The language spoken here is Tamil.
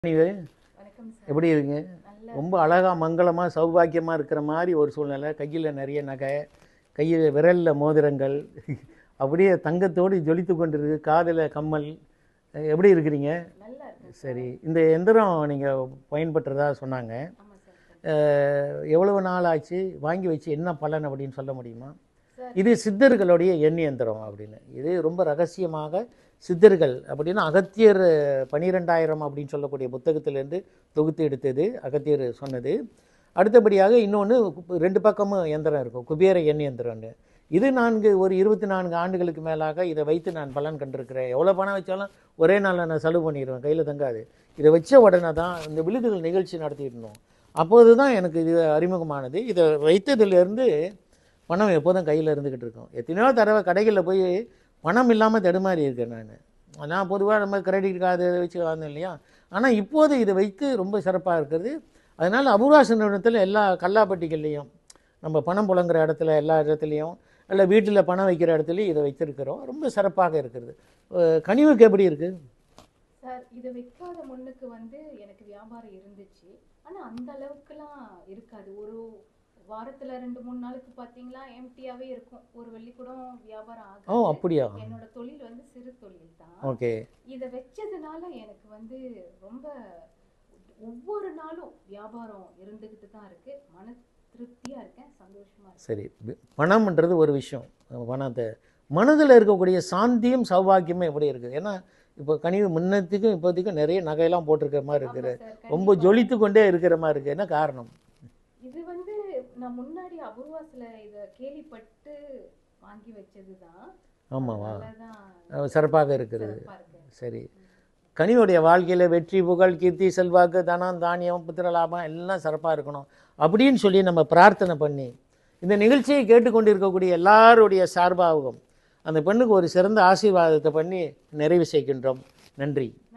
எப்படி இருக்குங்க? ரொம்ப அழகாக மங்களமாக சௌபாக்கியமாக இருக்கிற மாதிரி ஒரு சூழ்நிலை. கையில் நிறைய நகை, கையில் விரலில் மோதிரங்கள், அப்படியே தங்கத்தோடு ஜொலித்து கொண்டிருக்கு. காதில் கம்மல். எப்படி இருக்கிறீங்க? சரி, இந்த எந்திரம் நீங்கள் பயன்படுறதா சொன்னாங்க. எவ்வளவு நாள் ஆச்சு வாங்கி வச்சு, என்ன பலன் அப்படின்னு சொல்ல முடியுமா? இது சித்தர்களுடைய எண் எந்திரம் அப்படின்னு. இது ரொம்ப ரகசியமாக சித்தர்கள் அப்படின்னா அகத்தியர் 12,000 அப்படின்னு சொல்லக்கூடிய புத்தகத்திலேருந்து தொகுத்து எடுத்தது அகத்தியர் சொன்னது. அடுத்தபடியாக இன்னொன்று 2 பக்கமும் எந்திரம் இருக்கும், குபேர எண் எந்திரம்னு. இது ஒரு 24 ஆண்டுகளுக்கு மேலாக இதை வைத்து நான் பலன் கண்டிருக்கிறேன். எவ்வளோ பணம் வச்சாலும் ஒரே நாளில் நான் செலவு பண்ணிடுவேன், கையில் தங்காது. இதை வச்ச உடனே தான் இந்த விழுதுகள் நிகழ்ச்சி நடத்திட்டு இருந்தோம். அப்போது தான் எனக்கு இது அறிமுகமானது. இதை வைத்ததுலேருந்து பணம் எப்போதும் கையில் இருந்துக்கிட்டு இருக்கும். எத்தனையோ தடவை கடைகளில் போய் பணம் இல்லாமல் தடுமாறி இருக்கேன் நான் பொதுவாக நம்ம கிரெடிட் கார்டு வச்சு வாங்க இல்லையா. ஆனால் இப்போது இதை வைத்து ரொம்ப சிறப்பாக இருக்கிறது. அதனால் அபூர்வாச நிறுவனத்தில் எல்லா கல்லாப்பட்டிகள்லேயும், நம்ம பணம் புழங்குற இடத்துல எல்லா இடத்துலையும், இல்லை வீட்டில் பணம் வைக்கிற இடத்துலையும் இதை வைத்திருக்கிறோம். ரொம்ப சிறப்பாக இருக்கிறது. கனிவுக்கு எப்படி இருக்குது சார்? இதை வைக்காத முன்னுக்கு எனக்கு வியாபாரம் இருந்துச்சு, ஆனால் அந்த அளவுக்குலாம் இருக்காது. ஒரு வாரத்துல 2-3 நாளுக்கு பாத்தீங்களா எம்டியாவே இருக்கும். ஒரு வெள்ளி கூட வியாபாரம் ஆகும். ஓ, அப்படியா? என்னோட தொழில் சிறு தொழில் தான். ஓகே. இதை வச்சதுனால எனக்கு ரொம்ப ஒவ்வொரு நாளும் வியாபாரம் இருந்துகிட்டு தான் இருக்கு. மன திருப்தியா இருக்கேன், சந்தோஷமா இருக்கு. சரி, பணம்ன்றது ஒரு விஷயம். பணத்தை மனதில் இருக்கக்கூடிய சாந்தியும் சௌபாக்கியமும் எப்படி இருக்குது? ஏன்னா இப்போ கனிவு முன்னத்துக்கும் இப்போதைக்கும் நிறைய நகையெல்லாம் போட்டிருக்கிற மாதிரி இருக்குது, ரொம்ப ஜொலித்து கொண்டே இருக்கிற மாதிரி இருக்குது. என்ன காரணம்? இது நான் முன்னாடி அபூர்வாசில் இதை கேள்விப்பட்டு வாங்கி வச்சதுதான். ஆமாவா? சிறப்பாக இருக்கிறது. சரி, கனிவுடைய வாழ்க்கையில் வெற்றி, புகழ், கீர்த்தி, செல்வாக்கு, தனம், தானியம், புத்திரலாபம் எல்லாம் சிறப்பாக இருக்கணும் அப்படின்னு சொல்லி நம்ம பிரார்த்தனை பண்ணி இந்த நிகழ்ச்சியை கேட்டுக்கொண்டிருக்கக்கூடிய எல்லாருடைய சார்பாகவும் அந்த பெண்ணுக்கு ஒரு சிறந்த ஆசீர்வாதத்தை பண்ணி நிறைவு செய்கின்றோம். நன்றி.